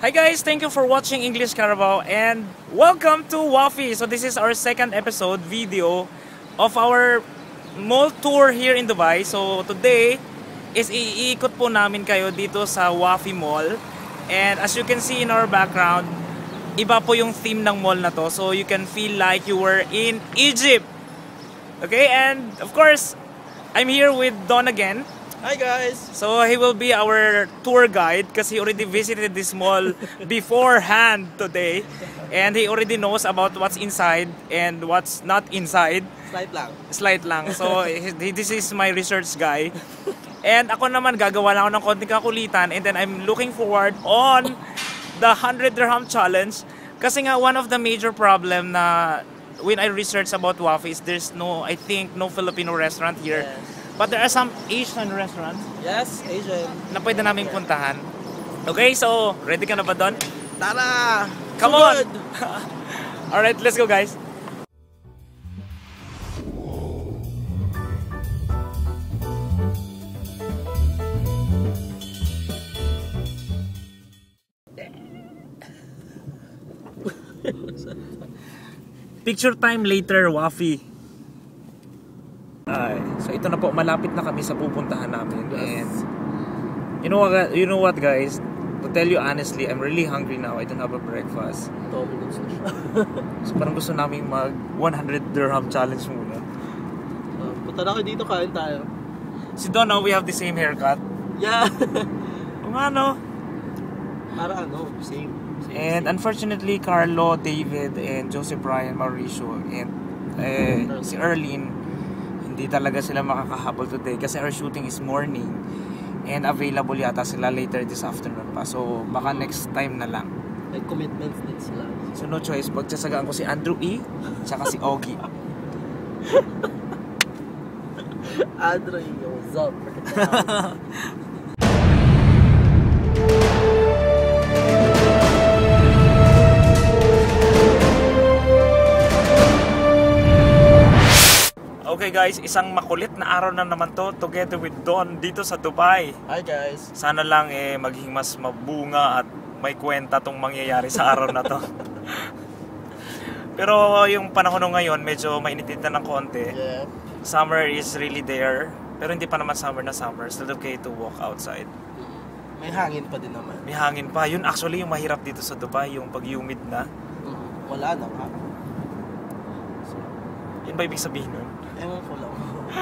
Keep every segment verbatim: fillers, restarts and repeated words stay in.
Hi guys, thank you for watching English Carabao and welcome to Wafi. So this is our second episode video of our mall tour here in Dubai. So today is iikot po namin kayo dito sa Wafi Mall. And as you can see in our background, iba po yung theme ng mall na to. So you can feel like you were in Egypt. Okay, and of course, I'm here with Don again. Hi guys! So he will be our tour guide because he already visited this mall beforehand today. And he already knows about what's inside and what's not inside. Slight lang. Slight lang. So he, this is my research guy. And ako naman gagawa lang ako ng konting kakulitan. And then I'm looking forward on the one hundred dirham challenge. Kasi nga one of the major problem na when I research about Wafi is there's no, I think, no Filipino restaurant here. Yes. But there are some Asian restaurants. Yes, Asian. Na pwede namin puntahan. Okay, so ready ka na ba doon? Tara! Come on! Alright, let's go guys. Picture time later, Wafi. Ay, so ito na po, malapit na kami sa pupuntahan namin. And you know what, you know what guys, to tell you honestly, I'm really hungry now. I don't have a breakfast. two minutes na siya. So parang gusto namin mag one hundred dirham challenge muna. Uh, punta na kayo dito, kain tayo. Si Don, no, we have the same haircut. Yeah! Kung ano. Para ano, same. same And same. unfortunately, Carlo, David, and Joseph Brian, Mauricio, and eh, si Erlene, hindi talaga sila makakahabol today kasi our shooting is morning and available yata sila later this afternoon pa. So baka next time na lang. May commitments din sila. So no choice, pagtsasagaan ko si Andrew E tsaka si Ogie. Andrew, what's up? Okay guys, isang makulit na araw na naman to together with Don dito sa Dubai. Hi guys! Sana lang eh maging mas mabunga at may kwenta tong mangyayari sa araw na to. Pero yung panahon ng ngayon medyo mainit na ng konti. Yeah. Summer is really there. Pero hindi pa naman summer na summer. Still okay to walk outside. May hangin pa din naman. May hangin pa. Yun actually yung mahirap dito sa Dubai, yung pag-humid na. Mm, wala na ka. Yun ba ibig sabihin nun? Ewan ko lang.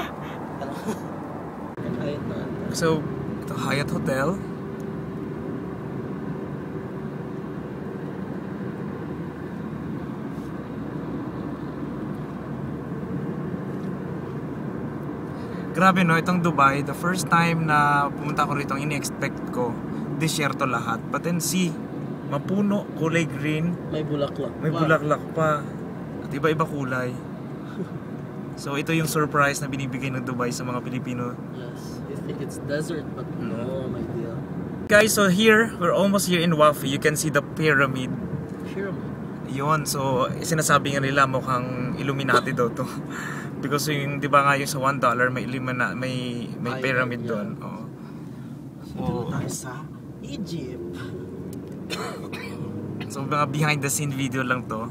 Kahit na. So, ito Hyatt Hotel. Grabe no, itong Dubai, the first time na pumunta ko rito, ini-expect ko, disyerto lahat. But then see, mapuno, kulay green, May bulaklak. may pa. bulaklak pa, at iba-iba kulay. So ito yung surprise na binibigay ng Dubai sa mga Pilipino. Yes. You think it's desert, but no, my dear. Guys, so here, we're almost here in Wafi. You can see the pyramid. Pyramid. Yun, so sinasabi nga nila mukhang Illuminati daw to. Because yung, di ba nga yung sa one dollar, may, illumina, may, may Ay, pyramid yeah. doon. Oh. So, tayo sa Egypt. So mga behind the scene video lang to.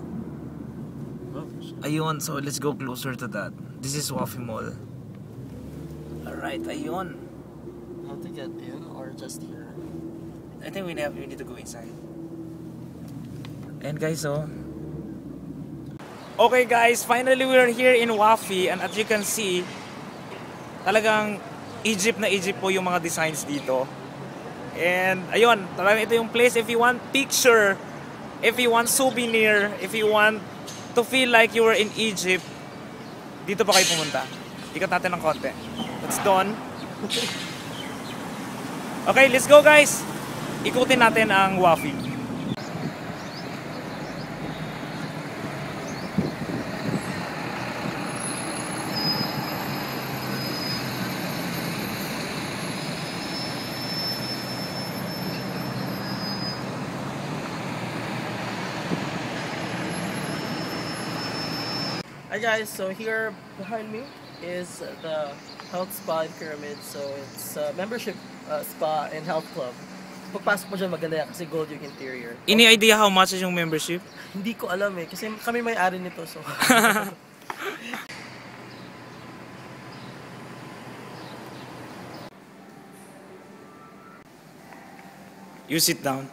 Ayun, so let's go closer to that. This is Wafi Mall. Alright, ayun. How to get in or just here? I think we, have, we need to go inside. And guys, so... Okay guys, finally we're here in Wafi. And as you can see, talagang Egypt na Egypt po yung mga designs dito. And ayun, talagang ito yung place if you want picture, if you want souvenir, if you want to feel like you were in Egypt, dito pa kayo pumunta. Ikot natin ng konti. That's done. Okay, let's go guys. Ikutin natin ang Wafi. Hi guys, so here behind me is the health spa and pyramid. So it's a membership uh, spa and health club. pagpasok mo dyan maganda yan kasi gold yung interior. Any idea how much is yung membership? Hindi ko alam eh, kasi kami may-ari nito, so... You sit down.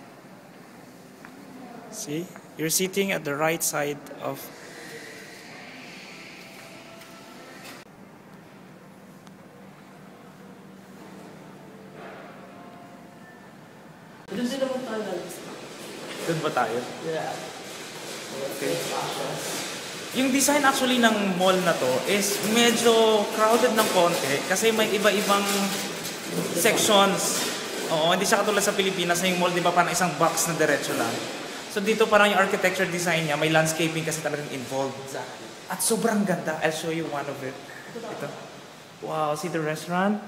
See? You're sitting at the right side of... Doon din naman tayo nalis. Doon ba tayo? Yeah. Okay. Yung design actually ng mall na to is medyo crowded ng konti kasi may iba-ibang sections. Oo, hindi siya katulad sa Pilipinas na yung mall, di ba, parang isang box na diretso lang. So dito parang yung architecture design niya, may landscaping kasi talagang involved. Exactly. At sobrang ganda. I'll show you one of it. Ito. Wow, see the restaurant?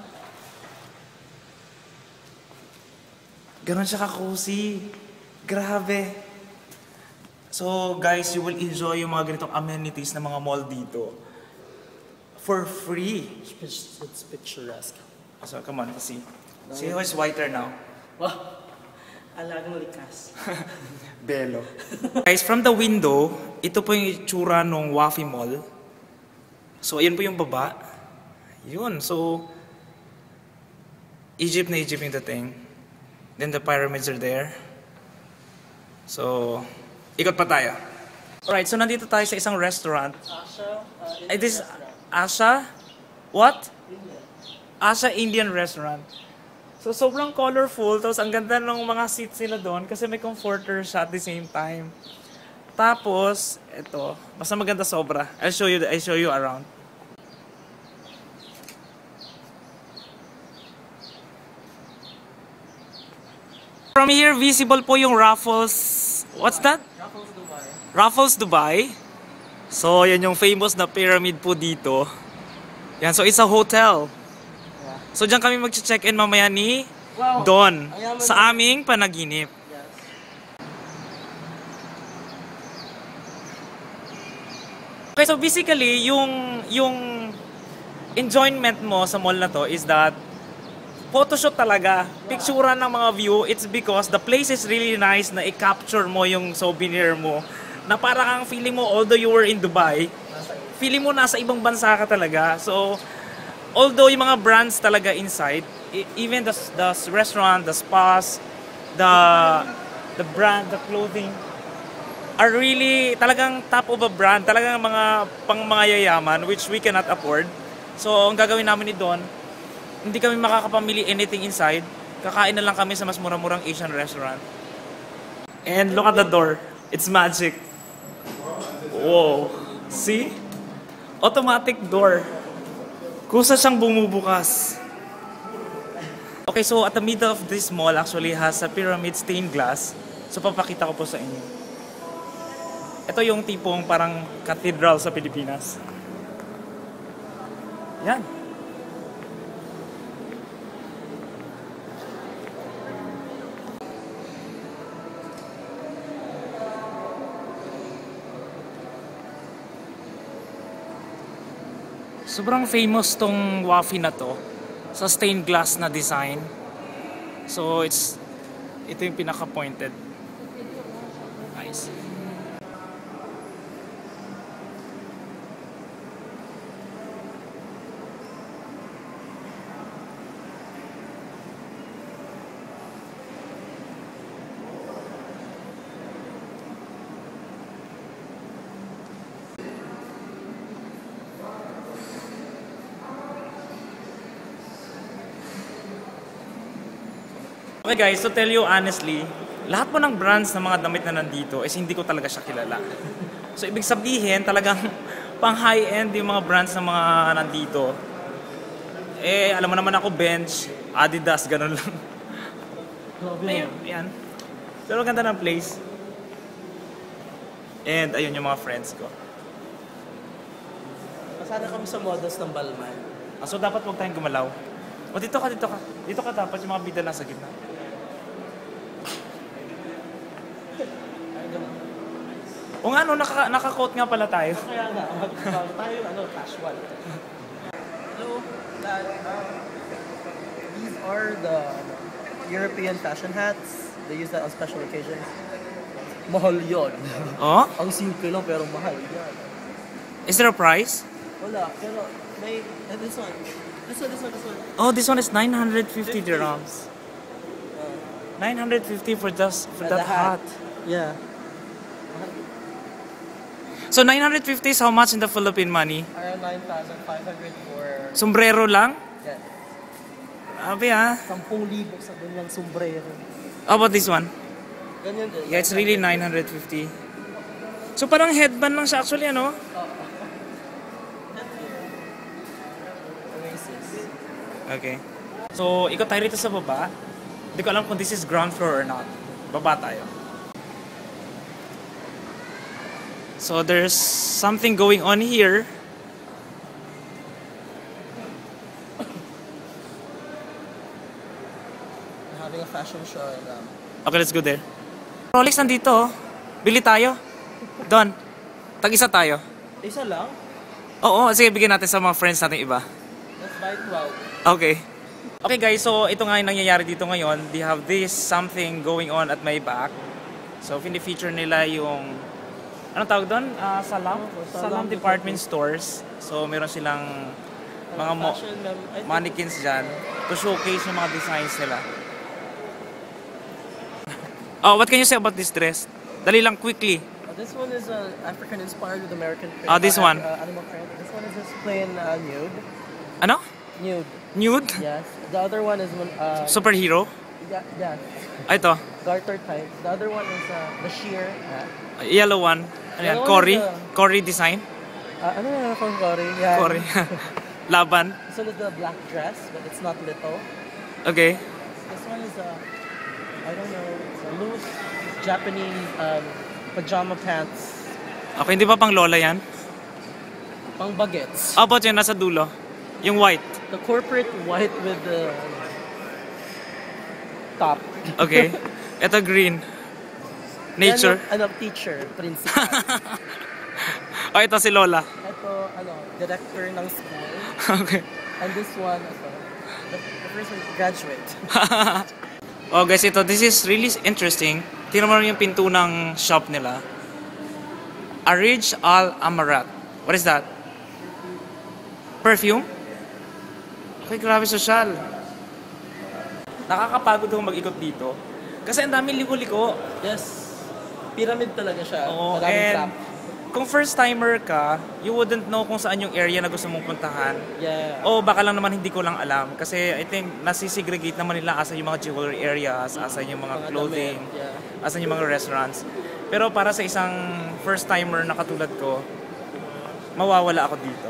Ganon siya ka-cozy. Grabe. So guys, you will enjoy yung mga ganitong amenities ng mga mall dito. For free. It's, it's picturesque. So come on, see. See how it's whiter now? Wow. Alagang likas. Belo. Guys, from the window, ito po yung itsura ng Wafi Mall. So, ayan po yung baba. Yun. So, Egypt na Egypt yung dating. Then the pyramids are there. So, ikot pa tayo. Alright, so nandito tayo sa isang restaurant. Asha? Uh, Ay, this is Asha? What? Asha Indian Restaurant. So, sobrang colorful. Tapos, ang ganda ng mga seats nila doon kasi may comforter siya at the same time. Tapos, ito. Basta maganda sobra. I'll show you, I'll show you around. From here, visible po yung Raffles... What's that? Raffles Dubai. Raffles Dubai. So, yan yung famous na pyramid po dito. Yan, so it's a hotel. So diyan kami mag-check-in mamaya ni Wow. Don Ayaman sa aming panaginip. Yes. Okay, so basically yung yung enjoyment mo sa mall na to is that photoshoot talaga. Picturean ng mga view, it's because the place is really nice na i-capture mo yung souvenir mo. Na parang ang feeling mo, although you were in Dubai, feeling mo nasa ibang bansa ka talaga. So although yung mga brands talaga inside, e- even the, the restaurant, the spas, the the brand, the clothing are really talagang top of a brand, talagang mga pang mga yayaman which we cannot afford. So ang gagawin namin ni Don, hindi kami makakapamili anything inside. Kakain na lang kami sa mas murang-murang Asian restaurant. And look at the door. It's magic. Whoa. See? Automatic door. Kusa siyang bumubukas. Okay, so at the middle of this mall actually has a pyramid stained glass. So papakita ko po sa inyo. Ito yung tipong parang cathedral sa Pilipinas. Yan. Sobrang famous tong Wafi na to sa stained glass na design. So it's ito yung pinaka-pointed. Nice. Okay guys, to tell you honestly, lahat po ng brands ng mga damit na nandito is hindi ko talaga siya kilala. So ibig sabihin, talagang pang high-end yung mga brands ng mga nandito. Eh, alam mo naman ako, Bench, Adidas, ganun lang. Ayun, yan. Pero ganda ng place. And ayun yung mga friends ko. Pasada kami sa models ng Balman. Ah, so dapat huwag tayong gumalaw. O dito ka, dito ka. Dito ka dapat, yung mga bida nasa gitna. O nga, no, naka, naka-coat nga pala tayo. Kaya nga, mag- tayo ano, casual. Hello, Dad. Um, these are the European fashion hats. They use that on special occasions. Mahal yun. Oh? Ang simple lang pero mahal yan. Is there a price? Wala, pero may... And this one. This one, this one, this one. Oh, this one is nine hundred fifty fifty. dirhams. Uh, nine hundred fifty for just for and that the hat. hat. Yeah. So nine hundred fifty is how much in the Philippine money? Around nine thousand five hundred for... Sombrero lang? Yeah. Abi ah. Sampung libo sa ganyang sombrero. How about this one? Ganyan din. Yeah, it's really nine hundred fifty. So parang headband lang siya actually, ano? Oasis. Okay. So, ikot tayo rito sa baba. Hindi ko alam kung this is ground floor or not. Baba tayo. So, there's something going on here. Having a fashion show and um, Okay, let's go there. Rolex nandito, oh. Bili tayo. Don, tag-isa tayo. isa lang? Oo, sige, bigyan natin sa mga friends natin iba. Let's buy twelve. Okay. Okay guys, so ito nga yung nangyayari dito ngayon. They have this something going on at my back. So, fini-feature nila yung... Anong tawag doon? Uh, salam? Oh, Salam Salam department stores. So, meron silang mga mo Fashion, um, I think- mannequins dyan to showcase yung mga designs nila. Oh, what can you say about this dress? Dali lang, quickly. Uh, this one is uh, African inspired with American print. Ah, this uh, one. Uh, animal print. This one is just plain uh, nude. Ano? Nude. Nude? Yes. The other one is one. Uh, Superhero? yeah, yeah. Ah, ito. Garter type. The other one is uh, the sheer hat. Yellow one. Ano yan? Yellow one Cory? is, uh, Cory design? Uh, ano na from Cory? Yeah. Cory. Laban. This one is the black dress, but it's not little. Okay. This one is a, I don't know, it's a loose Japanese um, pajama pants. Okay, hindi ba pang lola yan? Pang bagets. How about yun, nasa dulo? Yung white. The corporate white with the top. Okay. Ito green. Nature. Ano, ano, teacher, principal. Oh, ito si Lola. Ito, ano, director ng school. Okay. And this one, ito, the, the first one, graduate. Oh guys, ito, this is really interesting. Tingnan mo yung pinto ng shop nila. Arij Al Amarat. What is that? Perfume? Okay, grabe social. Nakakapagod akong mag-ikot dito. Kasi ang daming liko-liko. Yes. Pyramid talaga siya. Oo, Madaming and trap. kung first timer ka, you wouldn't know kung saan yung area na gusto mong puntahan. Yeah. O baka lang naman hindi ko lang alam. Kasi I think nasisegregate naman nila asan yung mga jewelry areas, asan yung mga Mga clothing, damit, yeah. asan yung mga restaurants. Pero para sa isang first timer na katulad ko, mawawala ako dito.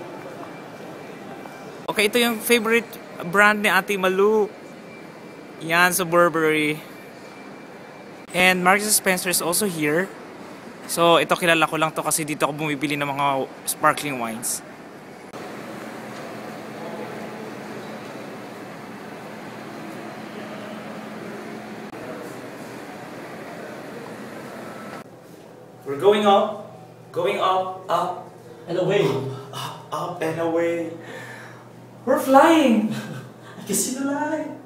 Okay, ito yung favorite brand ni Ate Malu. Yan sa Burberry. And Marks and Spencer is also here. So, ito kilala ko lang to kasi dito ako bumibili ng mga sparkling wines. We're going up, going up, up, And away. up, up and away. We're flying! I can see the light.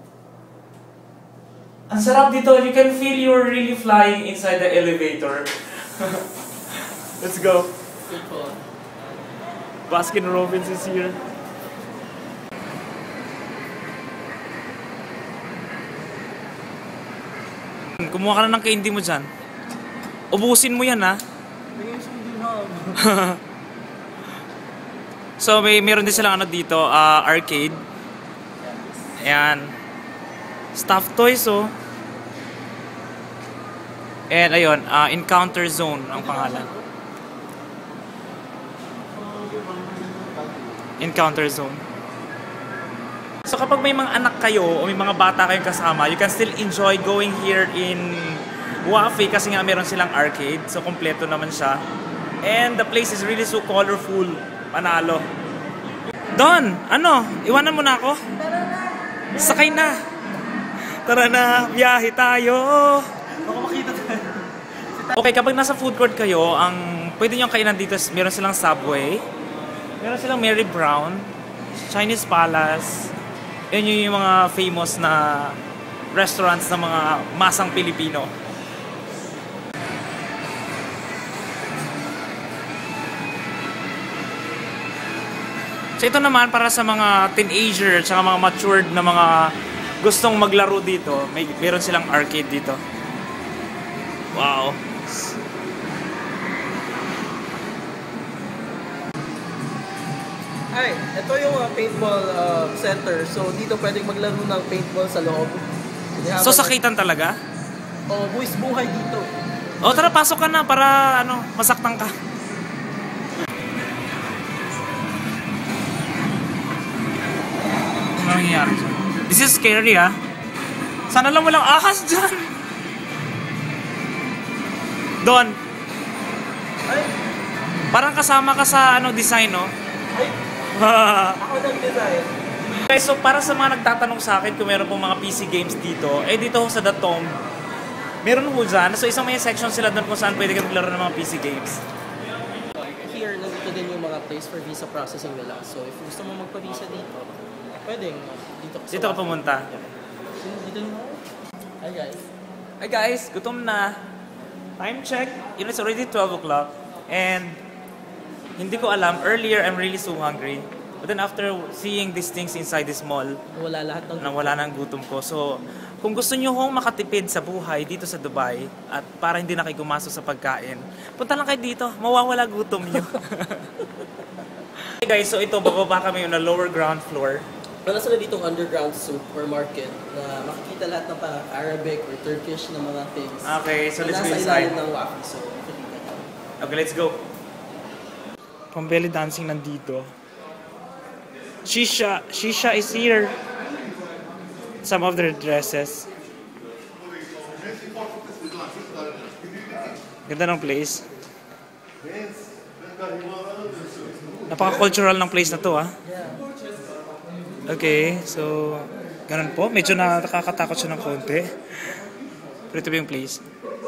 Ang sarap dito, you can feel you're really flying inside the elevator. Let's go. Baskin Robbins is here. Kumuha ka na ng candy mo dyan. Ubusin mo yan, ha? Tingin siya hindi na. So, may meron din silang ano dito, ah, arcade. Ayan. Stuffed toys, oh. And ayun, ah, Encounter Zone ang pangalan. Encounter Zone. So kapag may mga anak kayo o may mga bata kayong kasama, you can still enjoy going here in Wafi kasi nga meron silang arcade. So kompleto naman siya. And the place is really so colorful. Panalo. Don, ano? Iwanan mo na ako? Sakay na. Tara na, biyahe tayo. Baka makita tayo. Okay, kapag nasa food court kayo, ang pwede nyo kainan dito, meron silang Subway, meron silang Mary Brown, Chinese Palace, yun yung mga famous na restaurants ng mga masang Pilipino. So ito naman para sa mga teenager at mga matured na mga gustong maglaro dito. May meron silang arcade dito. Wow. Ay, ito yung uh, paintball uh, center. So dito pwedeng maglaro ng paintball sa loob. So sakitan talaga? Oh, buwis buhay dito. O tara, pasok ka na para ano, masaktan ka. Ano nangyayari dyan? This is scary, ha? Sana lang walang ahas dyan. Don. Ay, Parang kasama ka sa ano design, no? ay, ako nag-design. Okay, so para sa mga nagtatanong sa akin kung meron pong mga P C games dito, eh dito ho sa The Tomb, meron ho dyan. So isang may section sila doon kung saan pwede ka maglaro ng mga P C games. Here, nandito din yung mga place for visa processing nila. So if gusto mo magpa-visa dito, pwedeng dito ka sa Dito ka pumunta. Sino dito mo? Hi guys. Hi guys, gutom na. Time check. You know, it's already twelve o'clock. And hindi ko alam, earlier I'm really so hungry. But then after seeing these things inside this mall, Wala lahat ng... nang wala nang gutom ko. So, kung gusto nyo hong makatipid sa buhay dito sa Dubai at para hindi na kayo gumastos sa pagkain, punta lang kayo dito, mawawala gutom nyo. Hey guys, so ito, bababa kami yung na lower ground floor. Wala sila ditong underground supermarket na makikita lahat ng parang Arabic or Turkish na mga things. Okay, so let's go Nasa inside. ilalim ng waffle, so makikita nyo. Okay, let's go. Pang belly dancing nandito. Shisha, Shisha is here. Some of their dresses. Ganda ng place. Napaka-cultural ng place na to, ah. Okay, so ganun po. Medyo nakakatakot siya ng konti. Pero ito ba yung place?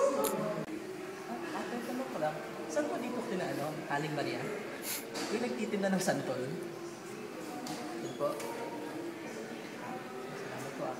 Ate, tanong ko lang, saan po dito kinaano, Haling Maria? Yung nagtitinda ng santol? Yun po. Salamat po ah.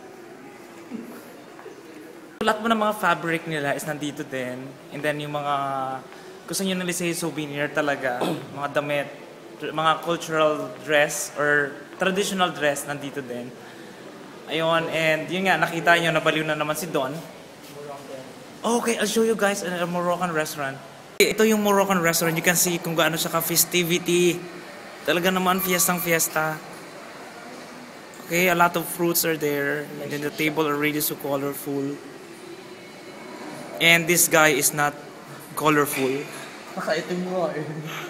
Lahat mo ng mga fabric nila is nandito din. And then yung mga gusto nyo nila say souvenir talaga, mga damit, mga cultural dress or traditional dress nandito din. Ayun, and yun nga, nakita nyo, nabaliw na naman si Don. Okay, I'll show you guys a Moroccan restaurant. Ito yung Moroccan restaurant. You can see kung gaano siya ka-festivity. Talaga naman, fiestang fiesta. Okay, a lot of fruits are there. And then the table already so colorful. And this guy is not colorful. Makaitim mo eh.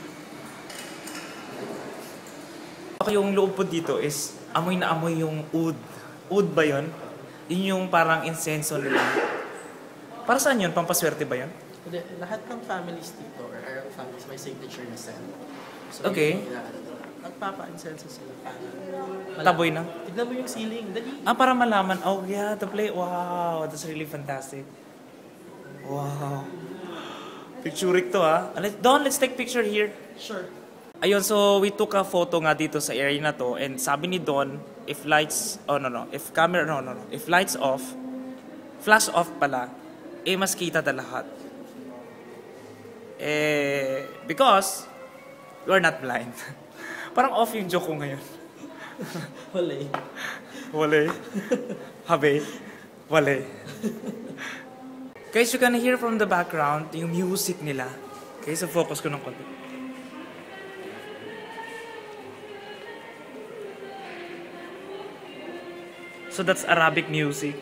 Okay, yung loob po dito is amoy na amoy yung oud. Oud ba yun? Yun yung parang incenso nila. Para saan yun? Pampaswerte ba yun? Hindi, lahat ng families dito or Arab families may signature na scent. So, Okay. yun yung inaano nila. Nagpapa-incense sila para Taboy na? tignan mo yung ceiling. Dali. Ah, para malaman. Oh, yeah, the play. Wow, that's really fantastic. Wow. Picturik to, ha? Let's, Don, let's take picture here. Sure. Ayun, so we took a photo nga dito sa area na to. And sabi ni Don, if lights, oh no, no. If camera, no, no, no. If lights off, flash off pala, eh, mas kita na lahat. Eh, because, we're not blind. Parang off yung joke ko ngayon. Wala eh. Wale. Habe. Wale. Guys, you can hear from the background yung music nila. Okay, so focus ko ng konti. So that's Arabic music.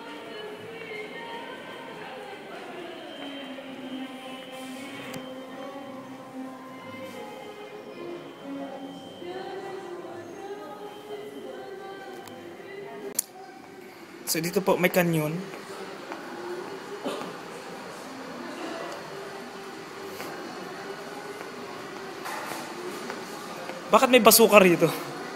So dito po may canyon. Bakit may basuka rito?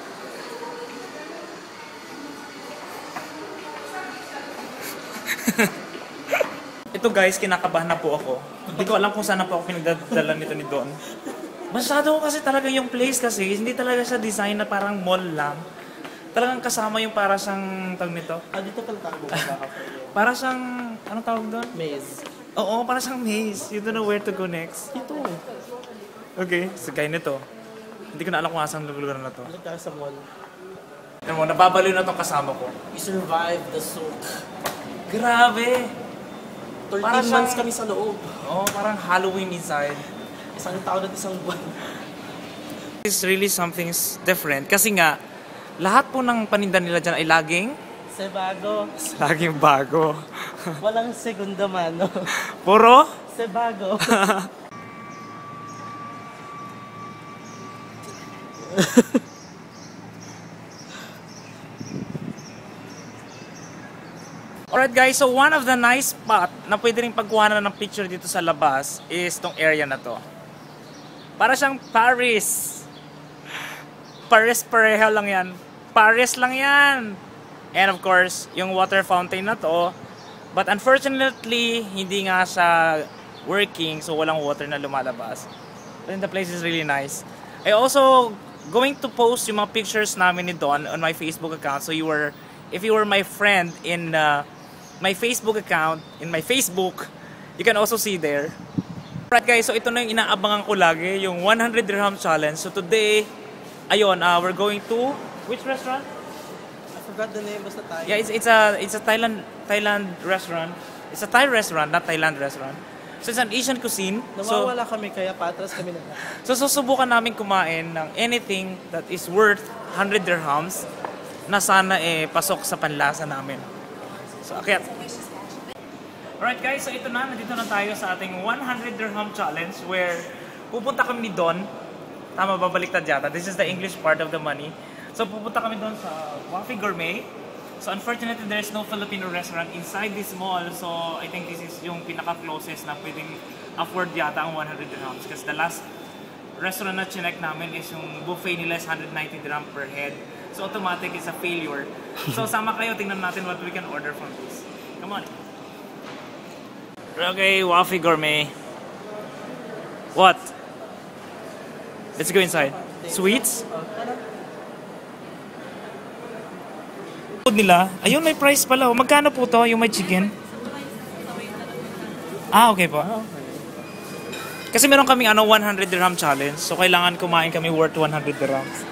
Ito guys, kinakabahan na po ako. Hindi ko alam kung saan na po ako pinagdadala nito ni Don. Masyado kasi talaga yung place kasi, hindi talaga siya design na parang mall lang. talagang kasama yung para siyang, tawag nito? Ah, dito pala tayo bumaba ka. Para siyang, anong tawag doon? Maze. Oo, para siyang maze. You don't know where to go next. Dito. Okay, so gaya nito. Hindi ko na alam kung asang lugar na to. Balik tayo sa mall. Alam mo, nababaliw na tong kasama ko. We survived the souk. Grabe! thirteen Para siyang- months kami sa loob. Oo, parang Halloween inside. Isang taon at isang buwan. It's really something different. Kasi nga, lahat po ng paninda nila dyan ay laging, Sebago. laging bago. Walang segunda mano. Puro? Sebago. Alright guys, so one of the nice spot na pwede rin pagkuhanan ng picture dito sa labas is tong area na to. Para siyang Paris. Paris pareho lang yan. Paris lang yan. And of course, yung water fountain na to. But unfortunately, hindi nga siya working, so walang water na lumalabas. But the place is really nice. I also going to post yung mga pictures namin ni Don on my Facebook account. So you were, if you were my friend in uh, my Facebook account, in my Facebook, you can also see there. Alright guys, so ito na yung inaabangan ko lagi, yung one hundred dirham challenge. So today, ayun, uh, we're going to, which restaurant? I forgot the name, basta tayo. Yeah, it's it's a it's a Thailand Thailand restaurant. It's a Thai restaurant, not Thailand restaurant. So it's an Asian cuisine. So Nawawala kami, kaya patras kami na. so susubukan namin kumain ng anything that is worth one hundred dirhams na sana eh pasok sa panlasa namin. So akyat. Alright guys, so ito na, nandito na tayo sa ating one hundred dirham challenge where pupunta kami ni Don. Tama, babaliktad yata. This is the English part of the money. So pupunta kami doon sa Wafi Gourmet. So unfortunately, there's no Filipino restaurant inside this mall. So I think this is yung pinaka-closest na pwedeng afford yata ang one hundred dirhams. Because the last restaurant na chinek namin is yung buffet nila is one hundred ninety dirham per head. So automatic is a failure. So sama kayo, tingnan natin what we can order from this. Come on. Okay, Wafi Gourmet. What? Let's go inside. Sweets? Food nila. Ayun, may price pala. Oh. Magkano po to? Yung may chicken? Ah, okay po. Kasi meron kaming ano, one hundred dirham challenge. So, kailangan kumain kami worth one hundred dirhams.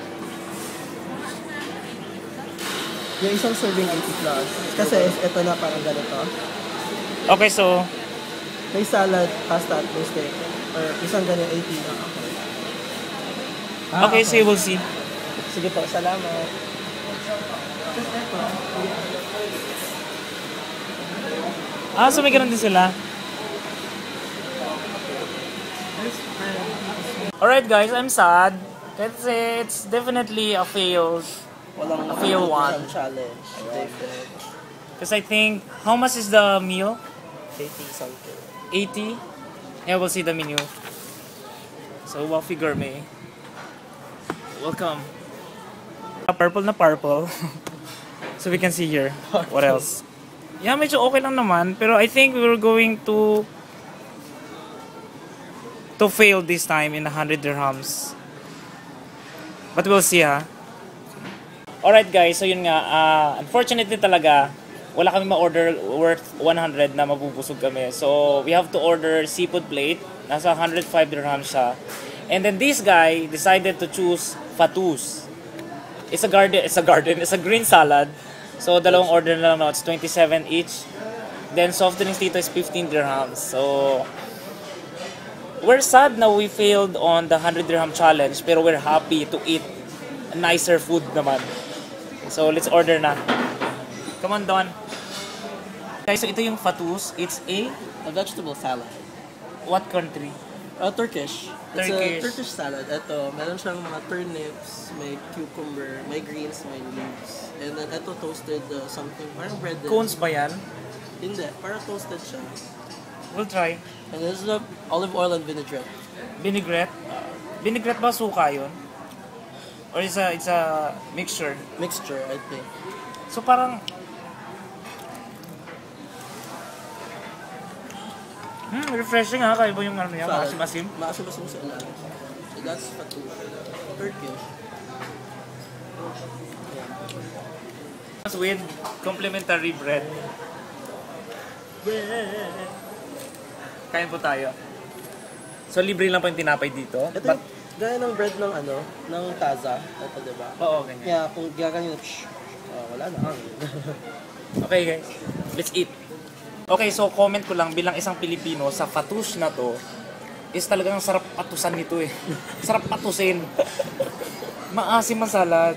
Yung isang serving eighty plus. Kasi ito na parang ganito. Okay, so, May salad, pasta, at may steak. Or isang ganyan eighty na. Ah, okay, so you will see. Sige po, salamat. Ah, so may ganun din sila. Alright guys, I'm sad. Kasi it's definitely a fail. Walang A fail one. challenge. Different. Because I think, how much is the meal? eighty something. eighty? Yeah, we'll see the menu. So, Wafi Gourmet. Welcome. Ah, purple na purple. So we can see here. What else? Yeah, medyo okay lang naman. Pero I think we were going to to fail this time in one hundred dirhams. But we'll see ha. Alright guys, so yun nga. Uh, unfortunately talaga, wala kami ma-order worth one hundred na mabubusog kami. So, we have to order seafood plate. Nasa one hundred five dirhams siya. And then this guy decided to choose fatus. It's a garden, it's a garden, it's a green salad. So, dalawang order na lang, no? It's twenty-seven each. Then, soft drinks dito is fifteen dirhams. So, we're sad na we failed on the one hundred dirham challenge, pero we're happy to eat nicer food naman. So, let's order na. Come on, Don. Guys, so ito yung fatus. It's a... A vegetable salad. What country? Uh, Turkish. It's Turkish. a Turkish salad. Ito, meron siyang mga turnips, may cucumber, may greens, may leaves. And then ito toasted uh, something, parang bread. Cones ba yan? Hindi, parang toasted siya. We'll try. And this is a olive oil and vinaigrette. Vinaigrette? Vinaigrette ba suka yun? Or it's a, it's a mixture? Mixture, I think. So parang... Hmm, refreshing ha. Kaya ba yung ano yan? Salad. Maasim-asim? Maasim-asim sa ilalim. So that's fatou. Turkish. With complimentary bread. Kain po tayo. So, libre lang po yung tinapay dito. Ito But, yung gaya ng bread ng ano, ng Taza. Ito, diba? oo, ganyan. Kaya kung gaganyan, psh, oh, wala na. Okay guys, let's eat. Okay, so comment ko lang bilang isang Pilipino sa fatus na to is talagang sarap patusan nito eh. Sarap patusin. Maasim ang salad.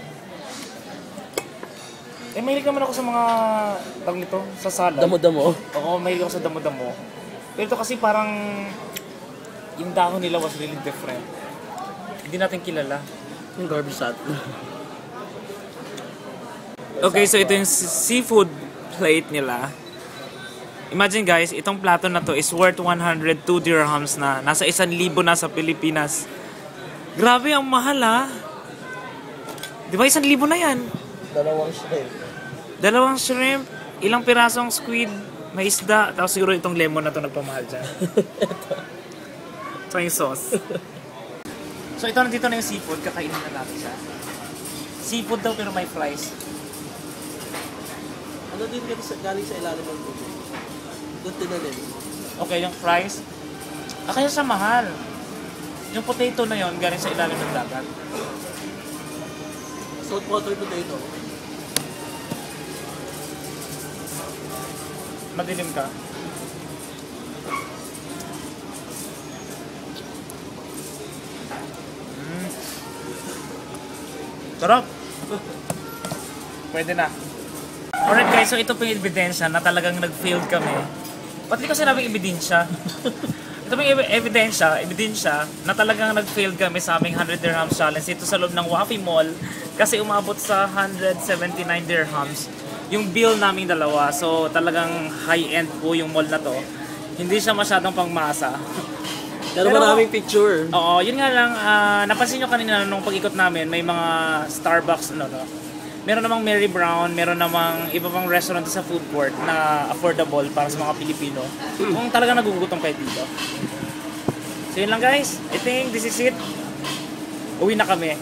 Eh, mahilig naman ako sa mga tawag nito, sa salad. Damo-damo. Oo, mahilig ako sa damo-damo. Pero ito kasi parang yung dahon nila was really different. Hindi natin kilala. Yung garbage sat. Okay, so ito yung seafood plate nila. Imagine guys, itong plato na to is worth one hundred two dirhams na. Nasa isang libo na sa Pilipinas. Grabe, ang mahal ha. Di ba isang libo na yan? Dalawang shrimp. Dalawang shrimp, ilang pirasong squid, may isda, tapos siguro itong lemon na to nagpamahal dyan. Ito yung sauce. So ito, nandito na yung seafood, kakainin na natin siya. Seafood daw pero may fries. Ano din kasi sa, galing sa ilalim ng tubig? Doon din na din. Okay, yung fries. Ah, kaya siya mahal. Yung potato na yon galing sa ilalim ng dagat. Saltwater potato. Madilim ka. Mm. Sarap. Pwede na. Alright guys, so ito po yung ebidensya na talagang nag-failed kami. Ba't di ko sinabing ebidensya? Ito po yung ebidensya, ebidensya na talagang nag-failed kami sa aming one hundred dirhams challenge dito sa loob ng Wafi Mall kasi umabot sa one hundred seventy-nine dirhams yung bill naming dalawa. So talagang high-end po yung mall na to. Hindi siya masyadong pangmasa. Pero maraming picture. Oo, yun nga lang, uh, napansin nyo kanina nung pag-ikot namin, may mga Starbucks, ano, no? Meron namang Mary Brown, meron namang iba pang restaurant sa food court na affordable para sa mga Pilipino. Kung talagang nagugutom kayo dito. So yun lang guys, I think this is it. Uwi na kami.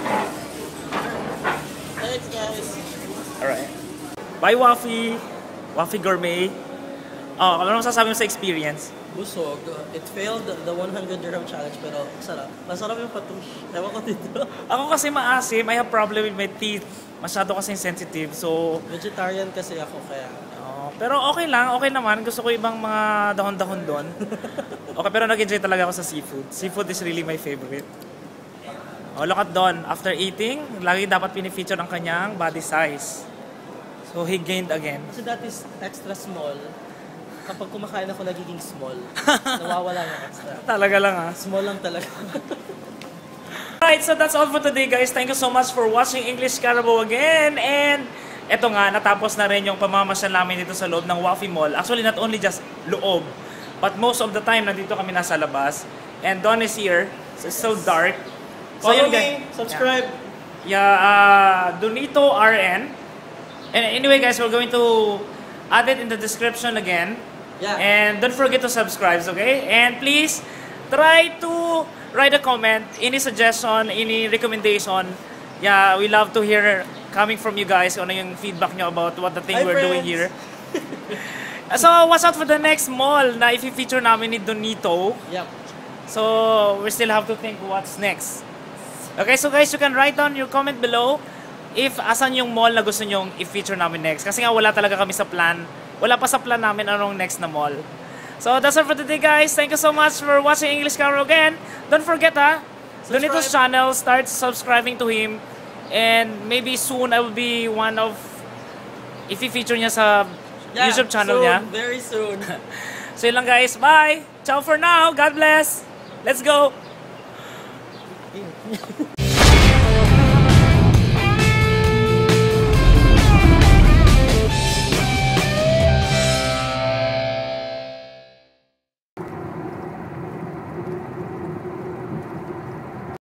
Thanks guys. Alright. Bye Wafi! Wafi Gourmet. Oh, ano masasabi mo sa experience? Busog. It failed the one hundred dirham challenge pero sarap. Masarap yung patush. Ewan ko dito. Ako kasi maasim, I have problem with my teeth. Masyado kasi sensitive, so... Vegetarian kasi ako kaya. Oh, pero okay lang, okay naman. Gusto ko ibang mga dahon-dahon doon. Okay, pero nag-enjoy talaga ako sa seafood. Seafood is really my favorite. Oh, look at Don. After eating, lagi dapat pinifeature ang kanyang body size. So, he gained again. Kasi that is extra small. Kapag kumakain ako, nagiging small. Nawawala yung extra. Talaga lang ah. Small lang talaga. Alright, so that's all for today guys. Thank you so much for watching English Carabao again. And eto nga, natapos na rin yung pamamasyal namin dito sa loob ng Wafi Mall. Actually, not only just loob, but most of the time, nandito kami nasa labas. And Don is here. So it's so dark. So, Follow yun, guys. me, subscribe. Yeah, uh, Donito R N. And anyway guys, we're going to add it in the description again. Yeah. And don't forget to subscribe, okay? And please try to write a comment, any suggestion, any recommendation. Yeah, we love to hear coming from you guys on yung feedback nyo about what the thing Hi, we're friends. doing here. So, watch out for the next mall na i-feature namin ni Donito. Yep. So, we still have to think what's next. Okay, so guys, you can write down your comment below if asan yung mall na gusto nyong i-feature namin next. Kasi nga wala talaga kami sa plan. Wala pa sa plan namin anong next na mall. So that's all for today guys. Thank you so much for watching English Carabao again. Don't forget ha, Donito's channel, start subscribing to him. And maybe soon I will be one of, if i-feature niya sa Yeah, YouTube channel soon, niya. very soon. So yun lang guys, bye! Ciao for now, God bless! Let's go!